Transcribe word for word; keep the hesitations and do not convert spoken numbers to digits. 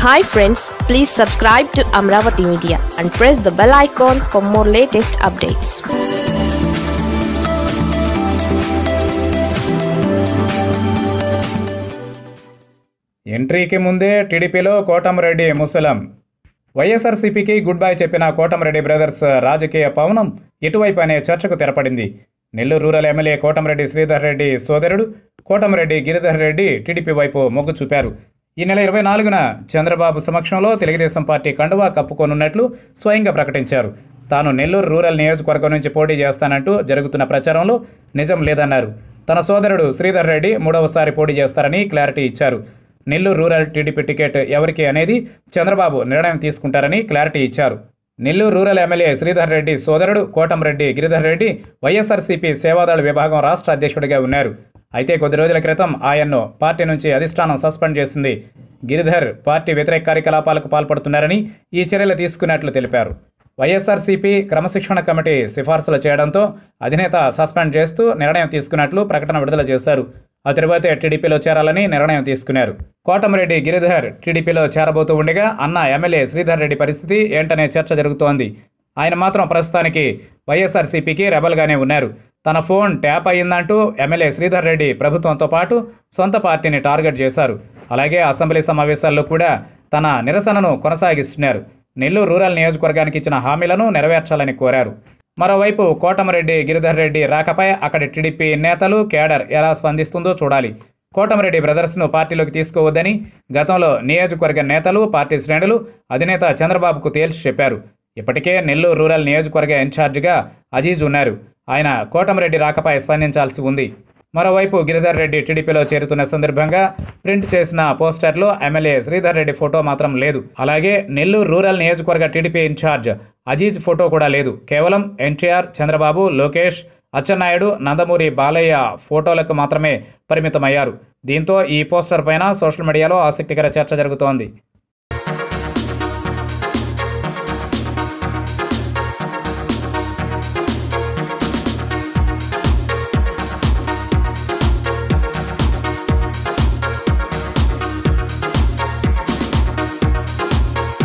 Hi friends, please subscribe to Amaravathi Media and press the bell icon for more latest updates. ఎంట్రీకి ముందే టీడీపీలో కోటంరెడ్డి ముసలం. వైఎస్ఆర్సీపీకి good bye చెప్పిన Kotamreddy brothers రాజకీయ పవనం ఎటువైపు అనే చర్చకు తెరపడింది. నెల్లూరు రూరల్ ఎమ్మెల్యే కోటంరెడ్డి శ్రీధర్ రెడ్డి సోదరుడు కోటంరెడ్డి గిరిధర్ రెడ్డి టీడీపీ వైపు మొగ్గు చూపారు. ఈ నెల ఇరవై నాలుగున చంద్రబాబు సమక్షంలో తెలుగుదేశం పార్టీ కండువా కప్పుకోనున్నట్లు స్వయంగా ప్రకటించారు. తాను నెల్లూరు రూరల్ నియోజకవర్గం నుంచి పోటీ చేస్తానంటూ జరుగుతున్న ప్రచారంలో నిజం లేదన్నారు. తన సోదరుడు శ్రీధర్ రెడ్డి మూడవసారి పోటీ చేస్తారని క్లారిటీ ఇచ్చారు. నెల్లూరు రూరల్ టీడీపీ టికెట్ ఎవరికి అనేది చంద్రబాబు నిర్ణయం తీసుకుంటారని క్లారిటీ ఇచ్చారు. నెల్లూరు రూరల్ ఎమ్మెల్యే శ్రీధర్ రెడ్డి సోదరుడు కోటంరెడ్డి గిరిధర్ రెడ్డి వైఎస్ఆర్సీపీ సేవాదళ విభాగం రాష్ట్ర అధ్యక్షుడిగా ఉన్నారు. అయితే కొద్ది రోజుల క్రితం ఆయన్ను పార్టీ నుంచి అధిష్టానం సస్పెండ్ చేసింది. గిరిధర్ పార్టీ వ్యతిరేక కార్యకలాపాలకు పాల్పడుతున్నారని ఈ చర్యలు తీసుకున్నట్లు తెలిపారు. వైఎస్ఆర్సీపీ క్రమశిక్షణ కమిటీ సిఫార్సులు చేయడంతో అధినేత సస్పెండ్ చేస్తూ నిర్ణయం తీసుకున్నట్లు ప్రకటన విడుదల చేశారు. ఆ తరువాతే టీడీపీలో చేరాలని నిర్ణయం తీసుకున్నారు. కోటంరెడ్డి గిరిధర్ టీడీపీలో చేరబోతూ ఉండగా అన్న ఎమ్మెల్యే శ్రీధర్ రెడ్డి పరిస్థితి ఏంటనే చర్చ జరుగుతోంది. ఆయన మాత్రం ప్రస్తుతానికి వైఎస్ఆర్సీపీకి రెబల్గానే ఉన్నారు. తన ఫోన్ ట్యాప్ అయ్యిందంటూ ఎమ్మెల్యే శ్రీధర్ రెడ్డి ప్రభుత్వంతో పాటు సొంత పార్టీని టార్గెట్ చేశారు. అలాగే అసెంబ్లీ సమావేశాల్లో కూడా తన నిరసనను కొనసాగిస్తున్నారు. నెల్లూరు రూరల్ నియోజకవర్గానికి ఇచ్చిన హామీలను నెరవేర్చాలని కోరారు. మరోవైపు కోటంరెడ్డి గిరిధర్ రెడ్డి రాకపై అక్కడి టీడీపీ నేతలు కేడర్ ఎలా స్పందిస్తుందో చూడాలి. కోటంరెడ్డి బ్రదర్స్ను పార్టీలోకి తీసుకోవద్దని గతంలో నియోజకవర్గ నేతలు పార్టీ శ్రేణులు అధినేత చంద్రబాబుకు తేల్చి చెప్పారు. ఇప్పటికే నెల్లూరు రూరల్ నియోజకవర్గ ఇన్ఛార్జిగా అజీజ్ ఉన్నారు. ఆయన కోటంరెడ్డి రాకపై స్పందించాల్సి ఉంది. మరోవైపు గిరిధర్ రెడ్డి టీడీపీలో చేరుతున్న సందర్భంగా ప్రింట్ చేసిన పోస్టర్లో ఎమ్మెల్యే శ్రీధర్ రెడ్డి ఫోటో మాత్రం లేదు. అలాగే నెల్లూరు రూరల్ నియోజకవర్గ టీడీపీ ఇన్ఛార్జ్ అజీజ్ ఫోటో కూడా లేదు. కేవలం ఎన్టీఆర్, చంద్రబాబు, లోకేష్, అచ్చెన్నాయుడు, నందమూరి బాలయ్య ఫోటోలకు మాత్రమే పరిమితమయ్యారు. దీంతో ఈ పోస్టర్ పైన సోషల్ మీడియాలో ఆసక్తికర చర్చ జరుగుతోంది.